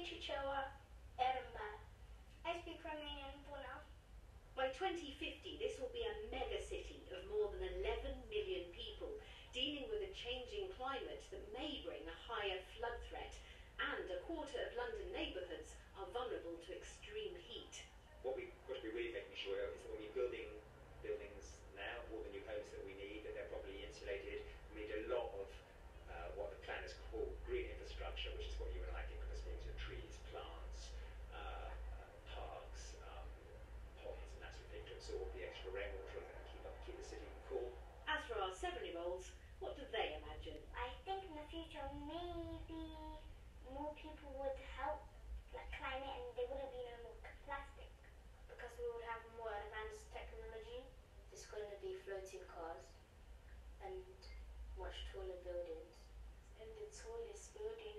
speak Chichewa, Edinburgh. I speak Romanian, Bună. By 2050, this will be a mega city of more than 11 million people, dealing with a changing climate that may bring a higher flood threat, and a quarter of London neighbourhoods are vulnerable to extreme heat. What we've got to be really making sure is that when we're building buildings now, all the new homes that we need, that they're properly insulated. We need a lot of what the planners call green infrastructure, which is what you and I think of as things of trees, plants, parks, ponds and that sort of thing to absorb the extra rainwater and keep the city cool. As for our 7-year-olds, what do they imagine? I think in the future maybe more people would help like climate and there wouldn't be no more plastic. Because we would have more advanced technology, there's going to be floating cars and much taller buildings. And the tallest building